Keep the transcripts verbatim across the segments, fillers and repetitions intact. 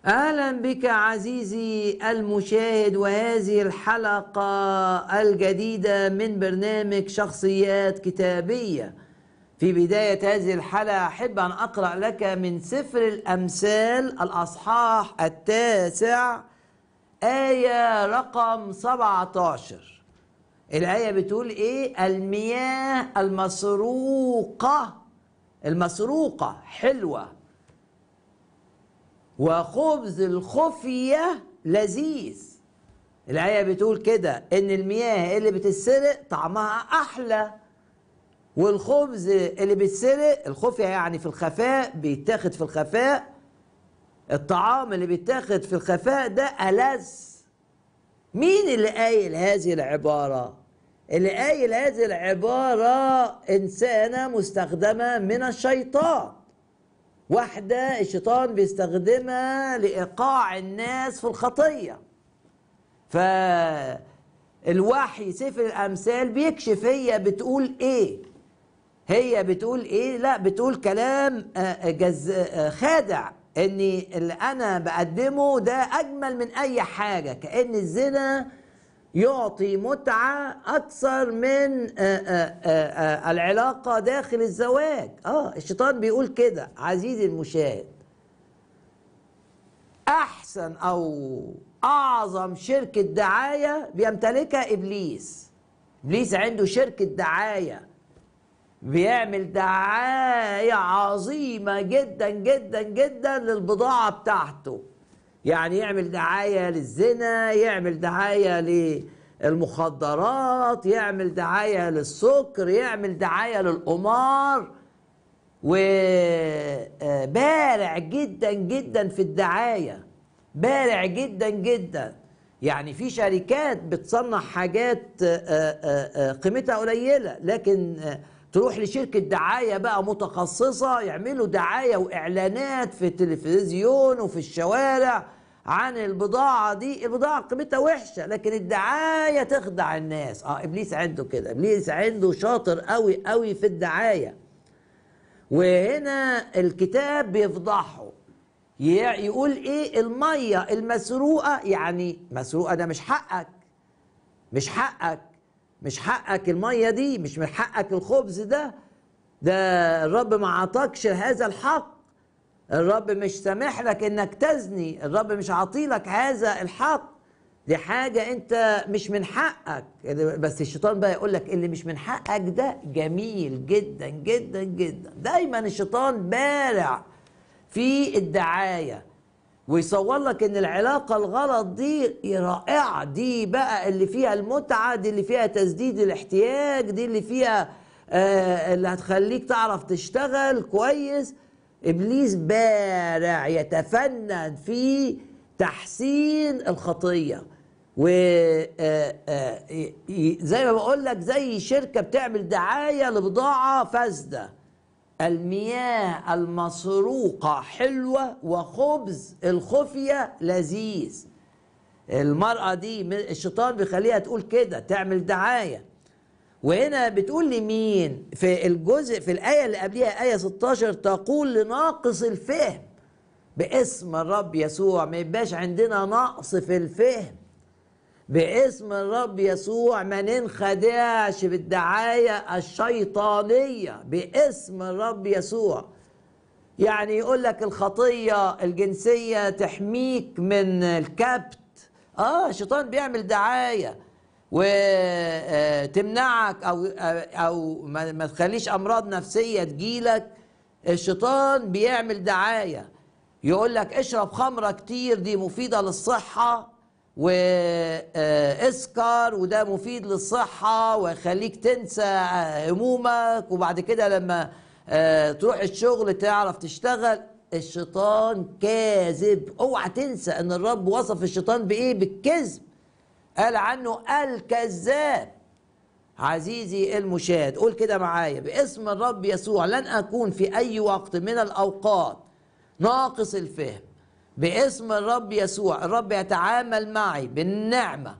أهلا بك عزيزي المشاهد، وهذه الحلقة الجديدة من برنامج شخصيات كتابية. في بداية هذه الحلقة أحب أن أقرأ لك من سفر الأمثال الأصحاح التاسع آية رقم سبعة عشر. الآية بتقول إيه؟ المياه المسروقة المسروقة حلوة، وخبز الخفية لذيذ. الآية بتقول كده إن المياه اللي بتتسرق طعمها أحلى، والخبز اللي بيتسرق الخفية يعني في الخفاء، بيتاخد في الخفاء، الطعام اللي بيتاخد في الخفاء ده ألذ. مين اللي قايل هذه العبارة؟ اللي قايل هذه العبارة إنسانة مستخدمة من الشيطان، واحدة الشيطان بيستخدمها لإيقاع الناس في الخطية. فالوحي سفر الأمثال بيكشف هي بتقول إيه. هي بتقول إيه؟ لا، بتقول كلام جز خادع، إن اللي أنا بقدمه ده أجمل من أي حاجة، كأن الزنا يعطي متعة أكثر من آآ آآ العلاقة داخل الزواج. آه الشيطان بيقول كده. عزيزي المشاهد، أحسن أو أعظم شركة دعاية بيمتلكها إبليس. إبليس عنده شركة دعاية، بيعمل دعاية عظيمة جدا جدا جدا للبضاعة بتاعته. يعني يعمل دعاية للزنا، يعمل دعاية للمخدرات، يعمل دعاية للسكر، يعمل دعاية للقمار، وبارع جدا جدا في الدعاية، بارع جدا جدا. يعني في شركات بتصنع حاجات قيمتها قليلة، لكن تروح لشركة دعاية بقى متخصصة يعملوا دعاية وإعلانات في التلفزيون وفي الشوارع عن البضاعة دي. البضاعة قيمتها وحشة، لكن الدعاية تخدع الناس. اه إبليس عنده كده، إبليس عنده شاطر قوي قوي في الدعاية. وهنا الكتاب بيفضحه، يقول إيه؟ المية المسروقة، يعني مسروقة ده مش حقك، مش حقك مش حقك المية دي، مش من حقك الخبز ده، ده الرب ما عطاكش هذا الحق، الرب مش سامح لك انك تزني، الرب مش عاطيلك هذا الحق، دي حاجة انت مش من حقك. بس الشيطان بقى يقول لك اللي مش من حقك ده جميل جدا جدا جدا. دايما الشيطان بارع في الدعاية، ويصور لك ان العلاقة الغلط دي رائعة، دي بقى اللي فيها المتعة، دي اللي فيها تسديد الاحتياج، دي اللي فيها آه اللي هتخليك تعرف تشتغل كويس. إبليس بارع يتفنن في تحسين الخطية، وزي ما بقول لك زي شركة بتعمل دعاية لبضاعة فاسدة. المياه المسروقة حلوة، وخبز الخفية لذيذ. المرأة دي الشيطان بيخليها تقول كده، تعمل دعاية. وهنا بتقول لمين في الجزء في الآية اللي قبلها آية ستة عشر؟ تقول لناقص الفهم باسم الرب يسوع. ما يبقاش عندنا نقص في الفهم باسم الرب يسوع، ما ننخدعش بالدعاية الشيطانية باسم الرب يسوع. يعني يقول لك الخطية الجنسية تحميك من الكبت. اه الشيطان بيعمل دعاية وتمنعك او او ما تخليش امراض نفسية تجيلك. الشيطان بيعمل دعاية، يقول لك اشرب خمرة كتير دي مفيدة للصحة، واسكر وده مفيد للصحة ويخليك تنسى همومك، وبعد كده لما تروح الشغل تعرف تشتغل. الشيطان كاذب. اوعى تنسى ان الرب وصف الشيطان بايه؟ بالكذب، قال عنه الكذاب. عزيزي المشاهد قول كده معايا: باسم الرب يسوع لن اكون في اي وقت من الاوقات ناقص الفهم. باسم الرب يسوع الرب يتعامل معي بالنعمة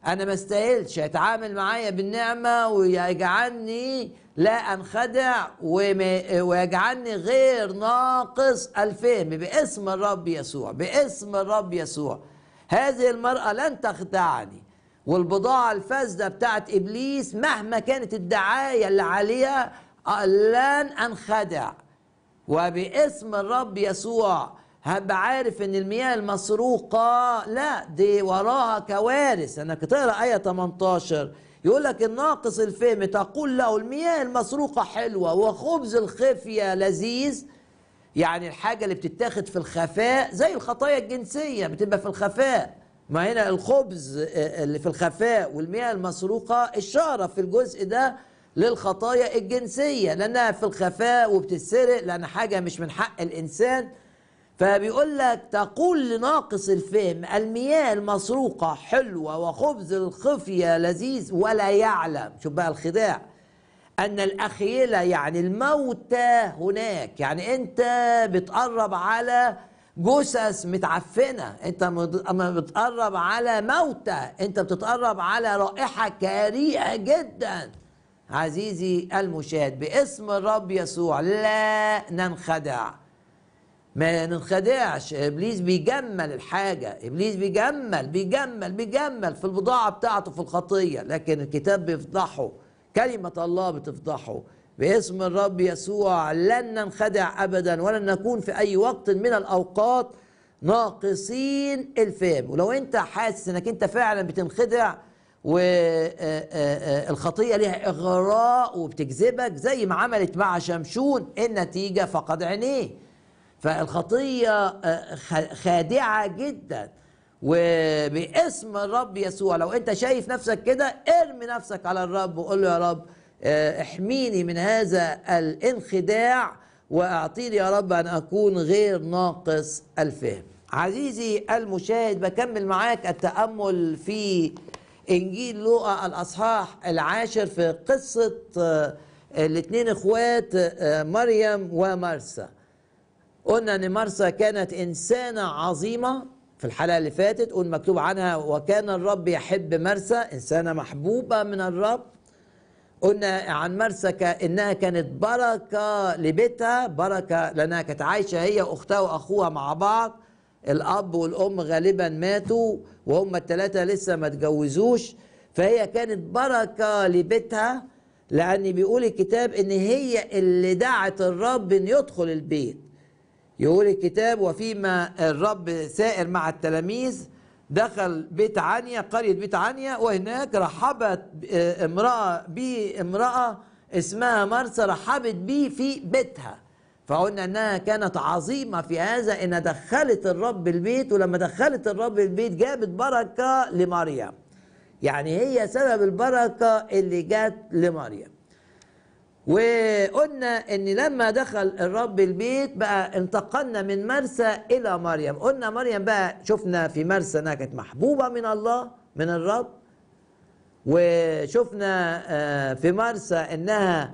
انا ما استاهلش، يتعامل معايا بالنعمه ويجعلني لا انخدع ويجعلني غير ناقص الفهم باسم الرب يسوع، باسم الرب يسوع. هذه المرأة لن تخدعني، والبضاعة الفاسدة بتاعت إبليس مهما كانت الدعاية اللي عليها لن أنخدع، وباسم الرب يسوع هبقى عارف ان المياه المسروقة لا دي وراها كوارث. انك تقرأ آية ثمانية عشر يقول لك الناقص الفهم تقول له المياه المسروقة حلوة وخبز الخفية لذيذ، يعني الحاجة اللي بتتاخد في الخفاء زي الخطايا الجنسية بتبقى في الخفاء، ما هنا الخبز اللي في الخفاء والمياه المسروقة إشارة في الجزء ده للخطايا الجنسية لأنها في الخفاء وبتتسرق لأن حاجة مش من حق الإنسان. فبيقول لك تقول لناقص الفهم المياه المسروقة حلوة وخبز الخفية لذيذ ولا يعلم، شوف بقى الخداع، أن الأخيلة يعني الموتى هناك. يعني أنت بتقرب على جثث متعفنة، أنت أما بتقرب على موتى، أنت بتتقرب على رائحة كريهة جدا. عزيزي المشاهد باسم الرب يسوع لا ننخدع، ما ننخدعش. ابليس بيجمل الحاجه، ابليس بيجمل بيجمل بيجمل في البضاعه بتاعته في الخطيه، لكن الكتاب بيفضحه، كلمه الله بتفضحه. باسم الرب يسوع لن ننخدع ابدا، ولن نكون في اي وقت من الاوقات ناقصين الفهم. ولو انت حاسس انك انت فعلا بتنخدع والخطيه ليها اغراء وبتجذبك زي ما عملت مع شمشون، النتيجه فقد عينيه. فالخطية خادعة جدا، وباسم الرب يسوع لو انت شايف نفسك كده ارمي نفسك على الرب وقول له يا رب احميني من هذا الانخداع واعطيني يا رب ان اكون غير ناقص الفهم. عزيزي المشاهد بكمل معاك التأمل في انجيل لوقا الاصحاح العاشر في قصة الاثنين اخوات مريم ومرثا. قلنا ان مرثا كانت انسانه عظيمه في الحلقه اللي فاتت، قلنا مكتوب عنها وكان الرب يحب مرثا، انسانه محبوبه من الرب. قلنا عن مرثا انها كانت بركه لبيتها، بركه لانها كانت عايشه هي واختها واخوها مع بعض، الاب والام غالبا ماتوا وهم الثلاثه لسه ما اتجوزوش، فهي كانت بركه لبيتها، لان بيقول الكتاب ان هي اللي دعت الرب ان يدخل البيت. يقول الكتاب وفيما الرب سائر مع التلاميذ دخل بيت عنيا، قرية بيت عنيا، وهناك رحبت امرأة بامرأة اسمها مرثا، رحبت بيه في بيتها. فقلنا انها كانت عظيمة في هذا، انها دخلت الرب البيت، ولما دخلت الرب البيت جابت بركة لمريم، يعني هي سبب البركة اللي جات لمريم. وقلنا ان لما دخل الرب البيت بقى انتقلنا من مرثا الى مريم. قلنا مريم بقى شفنا في مرثا انها كانت محبوبه من الله من الرب، وشفنا في مرثا انها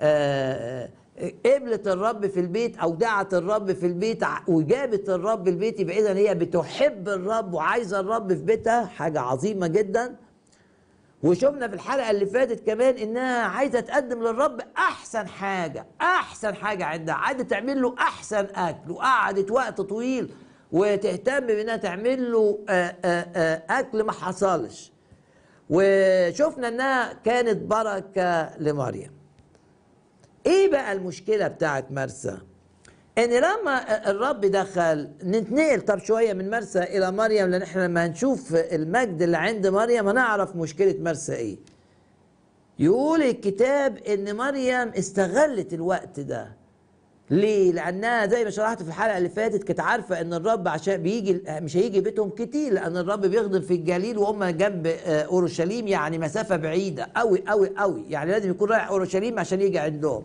قبلت الرب في البيت او دعت الرب في البيت وجابت الرب البيت، يبقى اذا هي بتحب الرب وعايزه الرب في بيتها، حاجه عظيمه جدا. وشفنا في الحلقة اللي فاتت كمان انها عايزة تقدم للرب احسن حاجة، احسن حاجة عندها، عايزة تعمل له احسن اكل، وقعدت وقت طويل وتهتم بانها تعمل له اكل ما حصلش. وشفنا انها كانت بركة لمريم. ايه بقى المشكلة بتاعت مرثا؟ ان لما الرب دخل، نتنقل طب شويه من مرثا الى مريم، لان احنا لما هنشوف المجد اللي عند مريم هنعرف مشكله مرثا ايه. يقول الكتاب ان مريم استغلت الوقت ده. ليه؟ لانها زي ما شرحت في الحلقه اللي فاتت كانت عارفه ان الرب عشان بيجي مش هيجي بيتهم كتير، لان الرب بيخدم في الجليل وهم جنب اورشليم، يعني مسافه بعيده قوي قوي قوي، يعني لازم يكون رايح اورشليم عشان يجي عندهم.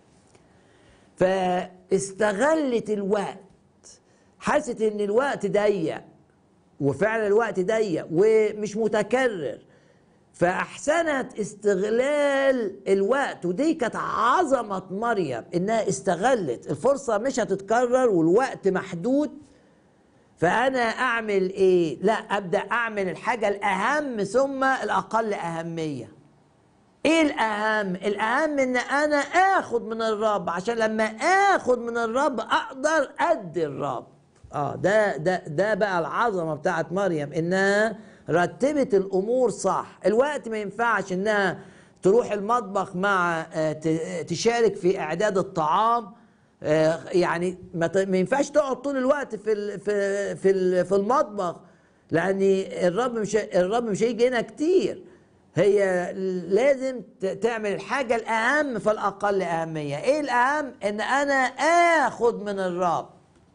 فاستغلت الوقت، حست ان الوقت ضيق، وفعلا الوقت ضيق ومش متكرر، فاحسنت استغلال الوقت. ودي كانت عظمه مريم، انها استغلت الفرصه، مش هتتكرر والوقت محدود، فأنا أعمل إيه؟ لا، أبدأ أعمل الحاجة الأهم ثم الأقل أهمية. إيه الأهم؟ الأهم إن أنا آخد من الرب، عشان لما آخد من الرب أقدر أدي الرب. آه ده ده ده بقى العظمة بتاعت مريم، إنها رتبت الأمور صح. الوقت ما ينفعش إنها تروح المطبخ مع تشارك في إعداد الطعام، يعني ما ينفعش تقعد طول الوقت في في في في المطبخ، لأن الرب مش الرب مش هيجي هنا كتير. هي لازم تعمل الحاجة الأهم فالأقل أهمية. إيه الأهم؟ إن أنا آخد من الرب.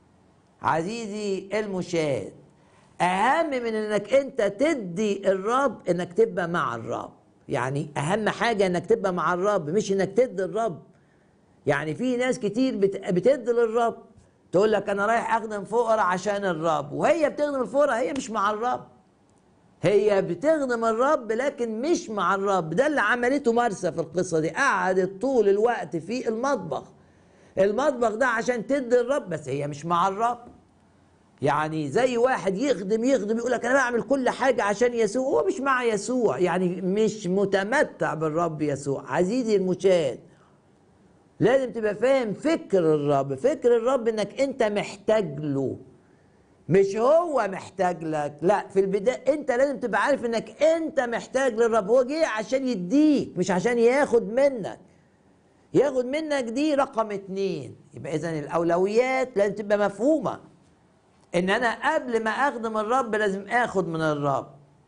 عزيزي المشاهد، أهم من إنك أنت تدي الرب إنك تبقى مع الرب. يعني أهم حاجة إنك تبقى مع الرب، مش إنك تدي الرب. يعني في ناس كتير بتدي للرب، تقول لك أنا رايح أخدم فقراء عشان الرب، وهي بتخدم الفقراء هي مش مع الرب. هي بتخدم الرب لكن مش مع الرب. ده اللي عملته مرثا في القصة دي، قعدت طول الوقت في المطبخ. المطبخ ده عشان تدي الرب، بس هي مش مع الرب. يعني زي واحد يخدم يخدم يقول لك انا بعمل كل حاجة عشان يسوع، هو مش مع يسوع، يعني مش متمتع بالرب يسوع. عزيزي المشاهد، لازم تبقى فاهم فكر الرب. فكر الرب انك انت محتاج له، مش هو محتاج لك. لا، في البداية انت لازم تبقى عارف انك انت محتاج للرب. هو جه عشان يديك مش عشان ياخد منك. ياخد منك دي رقم اتنين. يبقى اذا الاولويات لازم تبقى مفهومة، ان انا قبل ما اخدم الرب لازم اخد من الرب.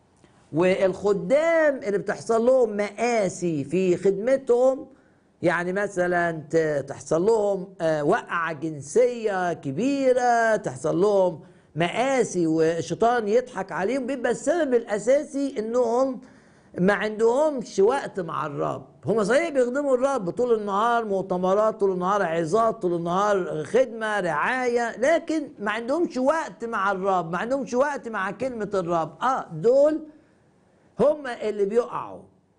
والخدام اللي بتحصل لهم مآسي في خدمتهم، يعني مثلا تحصل لهم وقعة جنسية كبيرة، تحصل لهم مآسي والشيطان يضحك عليهم، بيبقى السبب الأساسي إنهم ما عندهمش وقت مع الرب. هم صحيح بيخدموا الرب طول النهار، مؤتمرات طول النهار، عظات طول النهار، خدمة، رعاية، لكن ما عندهمش وقت مع الرب، ما عندهمش وقت مع كلمة الرب. آه دول هم اللي بيقعوا.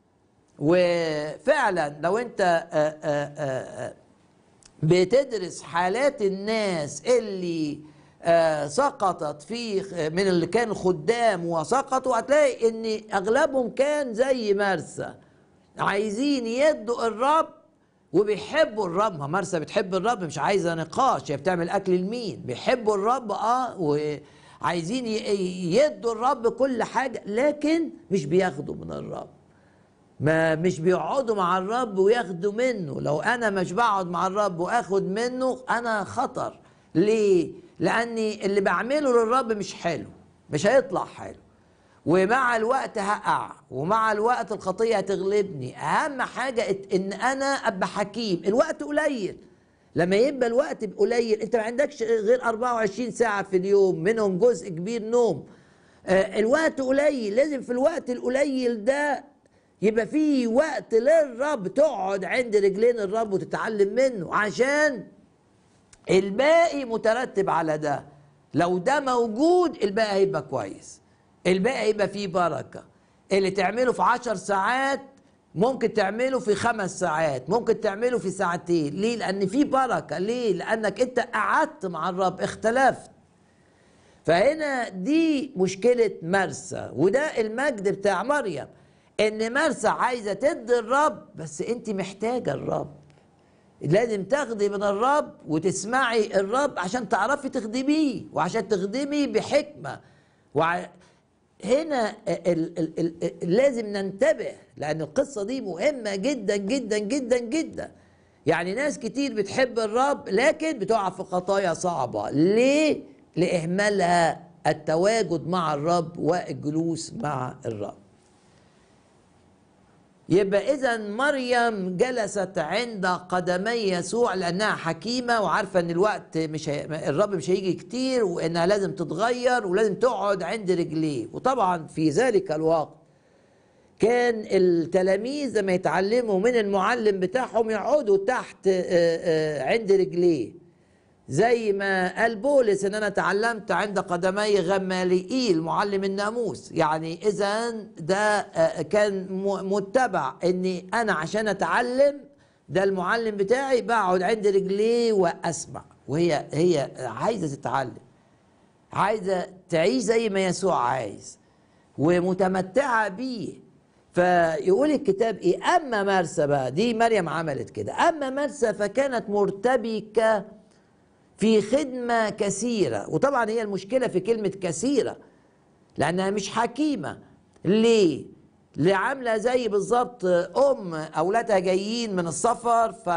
وفعلا لو انت آآ آآ بتدرس حالات الناس اللي سقطت في من اللي كانوا خدام وسقطوا، هتلاقي ان اغلبهم كان زي مرثا، عايزين يدوا الرب وبيحبوا الرب. ما مرثا بتحب الرب، مش عايزه نقاش، هي بتعمل اكل لمين؟ بيحبوا الرب اه وعايزين يدوا الرب كل حاجه، لكن مش بياخدوا من الرب. ما مش بيقعدوا مع الرب وياخدوا منه. لو انا مش بقعد مع الرب واخد منه انا خطر. ليه؟ لاني اللي بعمله للرب مش حلو، مش هيطلع حلو، ومع الوقت هقع، ومع الوقت الخطية هتغلبني. اهم حاجة ان انا ابقى حكيم. الوقت قليل. لما يبقى الوقت قليل، انت ما عندكش غير أربعة وعشرين ساعة في اليوم، منهم جزء كبير نوم. آه الوقت قليل، لازم في الوقت القليل ده يبقى فيه وقت للرب، تقعد عند رجلين الرب وتتعلم منه، عشان الباقي مترتب على ده. لو ده موجود الباقي هيبقى كويس، الباقي هيبقى فيه بركة. اللي تعمله في عشر ساعات ممكن تعمله في خمس ساعات، ممكن تعمله في ساعتين. ليه؟ لأن فيه بركة. ليه؟ لأنك أنت قعدت مع الرب، اختلفت. فهنا دي مشكلة مرثا، وده المجد بتاع مريم، ان مرثا عايزة تدي الرب، بس انت محتاجة الرب. لازم تاخدي من الرب وتسمعي الرب عشان تعرفي تخدميه، وعشان تخدمي بحكمة. وع... هنا ال ال ال لازم ننتبه، لأن القصة دي مهمة جدا جدا جدا جدا. يعني ناس كتير بتحب الرب لكن بتقع في خطايا صعبة. ليه؟ لإهمالها التواجد مع الرب والجلوس مع الرب. يبقى إذا مريم جلست عند قدمي يسوع لأنها حكيمة وعارفة إن الوقت مش هي... الرب مش هيجي كتير، وإنها لازم تتغير ولازم تقعد عند رجليه. وطبعا في ذلك الوقت كان التلاميذ لما يتعلموا من المعلم بتاعهم يقعدوا تحت عند رجليه، زي ما قال بولس ان انا تعلمت عند قدمي غماليل معلم الناموس. يعني اذا ده كان متبع، اني انا عشان اتعلم ده المعلم بتاعي بقعد عند رجليه واسمع. وهي هي عايزه تتعلم، عايزة تعيش زي ما يسوع عايز ومتمتعة بيه. فيقول الكتاب ايه؟ اما مرثا بقى، دي مريم عملت كده، اما مرثا فكانت مرتبكة في خدمة كثيرة. وطبعا هي المشكلة في كلمة كثيرة لأنها مش حكيمة. ليه؟ اللي عاملة زي بالظبط أم أولادها جايين من السفر، ف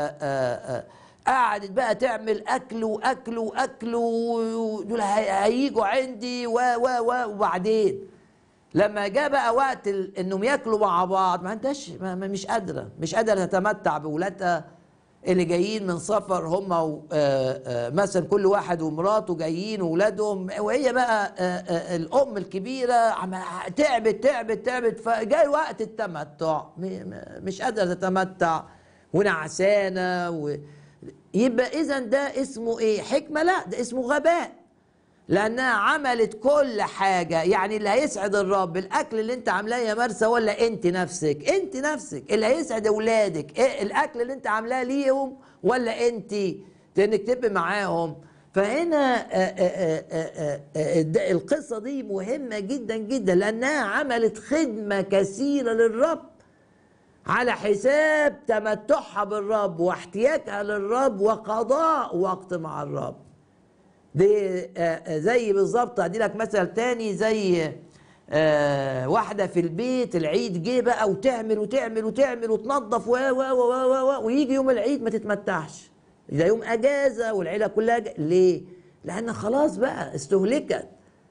قعدت بقى تعمل أكل وأكل وأكل ودول هيجوا عندي و و و وبعدين لما جاء بقى وقت إنهم ياكلوا مع بعض ما انتش مش قادرة مش قادرة تتمتع بأولادها اللي جايين من سفر، هم مثلا كل واحد ومراته جايين وولادهم، وهي بقى الام الكبيره تعبت تعبت تعبت فجاء وقت التمتع مش قادره تتمتع ونعسانه و... يبقى اذا ده اسمه ايه؟ حكمه؟ لا، ده اسمه غباء، لانها عملت كل حاجه. يعني اللي هيسعد الرب الاكل اللي انت عاملاه يا مرثا ولا انت نفسك؟ انت نفسك. اللي هيسعد اولادك إيه؟ الاكل اللي انت عاملاه ليهم ولا انت انك تبقى معاهم؟ فهنا آآ آآ آآ القصه دي مهمه جدا جدا، لانها عملت خدمه كثيره للرب على حساب تمتعها بالرب واحتياجها للرب وقضاء وقت مع الرب. دي زي بالظبط، ادي لك مثل تاني، زي واحده في البيت العيد جه بقى وتعمل وتعمل وتعمل وتنظف و و و و ويجي يوم العيد ما تتمتعش، ده يوم اجازه والعيله كلها جا. ليه؟ لان خلاص بقى استهلكت،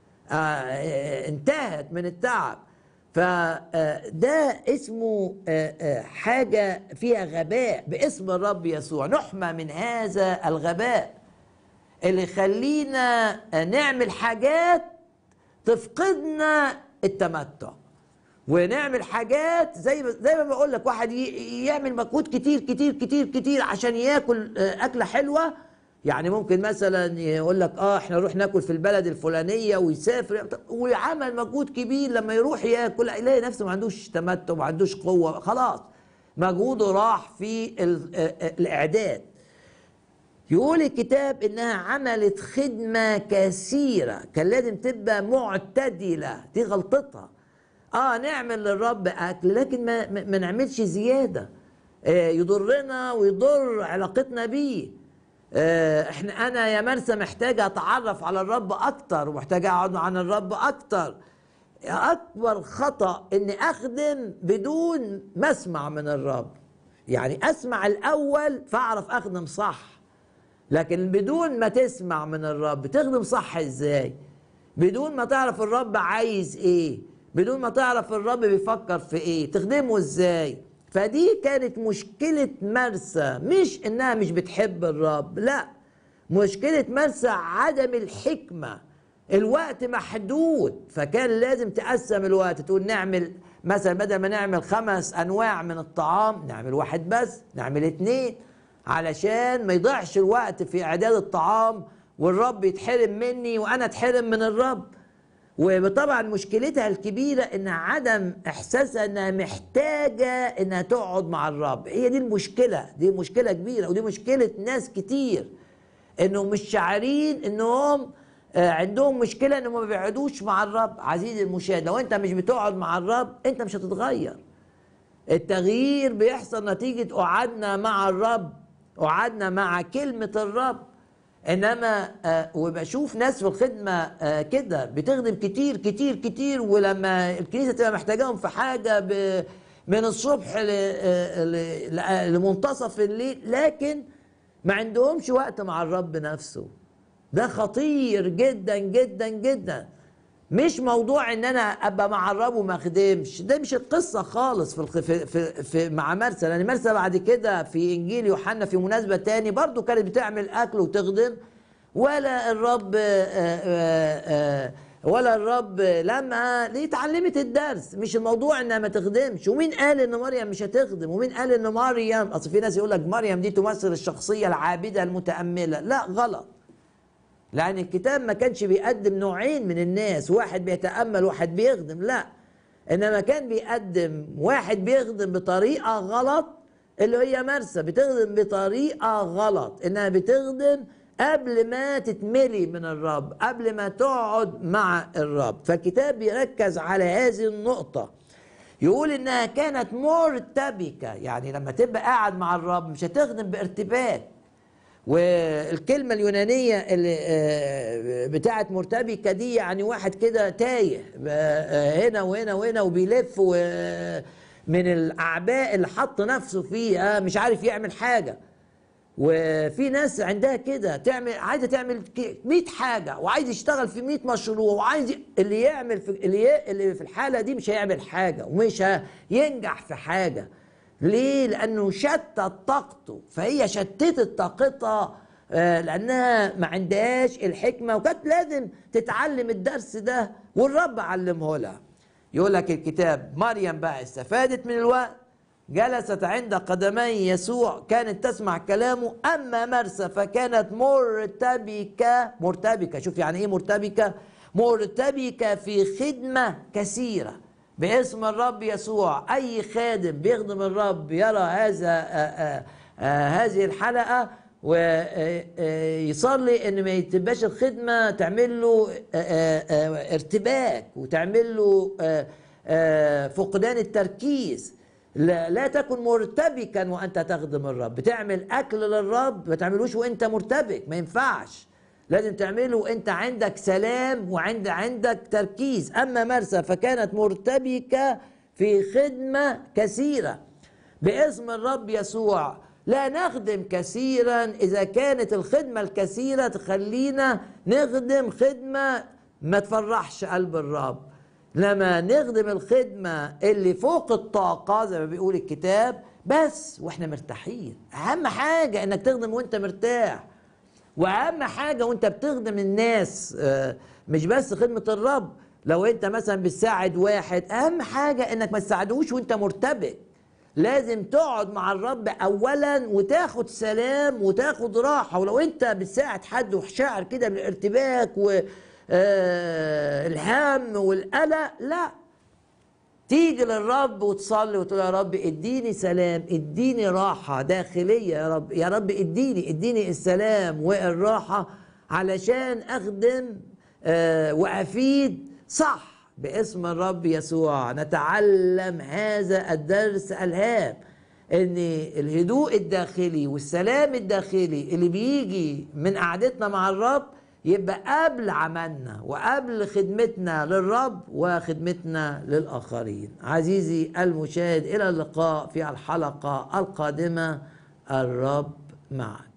انتهت من التعب. فده اسمه حاجه فيها غباء باسم الرب يسوع. نحمى من هذا الغباء اللي يخلينا نعمل حاجات تفقدنا التمتع، ونعمل حاجات زي زي ما بقول لك، واحد يعمل مجهود كتير كتير كتير كتير عشان ياكل اكله حلوه. يعني ممكن مثلا يقول لك اه احنا نروح ناكل في البلد الفلانيه ويسافر ويعمل مجهود كبير، لما يروح ياكل يلاقي نفسه ما عندوش تمتع ما عندوش قوه، خلاص مجهوده راح في الاعداد. يقول الكتاب انها عملت خدمة كثيرة، كان لازم تبقى معتدلة، دي غلطتها. اه نعمل للرب اكل لكن ما, ما نعملش زيادة آه يضرنا ويضر علاقتنا بيه. آه احنا انا يا مرثا محتاجة اتعرف على الرب اكتر ومحتاجة اقعد عن الرب اكتر. اكبر خطأ اني اخدم بدون ما اسمع من الرب. يعني اسمع الاول فاعرف اخدم صح، لكن بدون ما تسمع من الرب تخدم صح ازاي؟ بدون ما تعرف الرب عايز ايه، بدون ما تعرف الرب بيفكر في ايه، تخدمه ازاي؟ فدي كانت مشكلة مرثا، مش انها مش بتحب الرب، لا، مشكلة مرثا عدم الحكمة. الوقت محدود، فكان لازم تقسم الوقت، تقول نعمل مثلا بدل ما نعمل خمس انواع من الطعام نعمل واحد بس، نعمل اتنين، علشان ما يضيعش الوقت في اعداد الطعام والرب يتحرم مني وانا اتحرم من الرب. وطبعا مشكلتها الكبيره ان عدم احساسها انها محتاجه انها تقعد مع الرب. هي دي المشكله، دي مشكله كبيره، ودي مشكله ناس كتير انهم مش شاعرين انهم عندهم مشكله انهم ما بيقعدوش مع الرب. عزيزي المشاهد، لو انت مش بتقعد مع الرب انت مش هتتغير. التغيير بيحصل نتيجه قعدنا مع الرب، قعدنا مع كلمة الرب. إنما آه وبشوف ناس في الخدمة آه كده بتخدم كتير كتير كتير، ولما الكنيسة تبقى محتاجاهم في حاجة من الصبح لمنتصف الليل، لكن ما عندهمش وقت مع الرب نفسه. ده خطير جدا جدا جدا. مش موضوع ان انا ابقى مع الرب وما اخدمش، ده مش القصه خالص في في في, في مع مرثا. لان مرثا بعد كده في انجيل يوحنا في مناسبه تاني برضو كانت بتعمل اكل وتخدم، ولا الرب آآ آآ ولا الرب لما ليه اتعلمت الدرس. مش الموضوع انها ما تخدمش. ومين قال ان مريم مش هتخدم؟ ومين قال ان مريم، اصل في ناس يقول لك مريم دي تمثل الشخصيه العابده المتامله. لا، غلط. لأن الكتاب ما كانش بيقدم نوعين من الناس، واحد بيتأمل واحد بيخدم، لا، إنما كان بيقدم واحد بيخدم بطريقة غلط، اللي هي مرثا بتخدم بطريقة غلط، إنها بتخدم قبل ما تتملي من الرب، قبل ما تقعد مع الرب. فالكتاب بيركز على هذه النقطة، يقول إنها كانت مرتبكة، يعني لما تبقى قاعد مع الرب مش هتخدم بارتباك. والكلمة اليونانية اللي بتاعت مرتبكة دي يعني واحد كده تايه هنا وهنا وهنا وبيلف من الأعباء اللي حط نفسه فيها، مش عارف يعمل حاجة. وفي ناس عندها كده تعمل، عايزه تعمل مية حاجه، وعايز يشتغل في مية مشروع، وعايز اللي يعمل في اللي اللي في الحاله دي مش هيعمل حاجه ومش هينجح في حاجه. ليه؟ لانه شتت طاقته، فهي شتتت طاقتها لانها ما عندهاش الحكمه، وكانت لازم تتعلم الدرس ده والرب علمه لها. يقول لك الكتاب مريم بقى استفادت من الوقت، جلست عند قدمي يسوع، كانت تسمع كلامه. أما مرثا فكانت مرتبكة، مرتبكة، شوف يعني إيه مرتبكة؟ مرتبكة في خدمة كثيرة باسم الرب يسوع. أي خادم بيخدم الرب يرى هذا آآ آآ هذه الحلقة ويصلي إن ما يتبقاش الخدمة تعمل له آآ ارتباك وتعمل له فقدان التركيز. لا, لا تكن مرتبكا وانت تخدم الرب. بتعمل اكل للرب ما تعملوش وانت مرتبك، ما ينفعش، لازم تعمله وانت عندك سلام وعند عندك تركيز. اما مرثا فكانت مرتبكه في خدمه كثيره باسم الرب يسوع. لا نخدم كثيرا اذا كانت الخدمه الكثيره تخلينا نخدم خدمه ما تفرحش قلب الرب. لما نخدم الخدمة اللي فوق الطاقة زي ما بيقول الكتاب بس واحنا مرتاحين. اهم حاجة انك تخدم وانت مرتاح، واهم حاجة وانت بتخدم الناس مش بس خدمة الرب. لو انت مثلا بتساعد واحد، اهم حاجة انك ما تساعدوش وانت مرتبك. لازم تقعد مع الرب اولا وتاخد سلام وتاخد راحة. ولو انت بتساعد حد وشاعر كده بالارتباك و آه الهم والقلق، لا، تيجي للرب وتصلي وتقول يا رب اديني سلام، اديني راحة داخلية يا رب، يا رب اديني اديني السلام والراحة علشان اخدم آه وافيد صح باسم الرب يسوع. نتعلم هذا الدرس الهام، ان الهدوء الداخلي والسلام الداخلي اللي بيجي من قعدتنا مع الرب يبقى قبل عملنا وقبل خدمتنا للرب وخدمتنا للآخرين. عزيزي المشاهد، إلى اللقاء في الحلقة القادمة. الرب معك.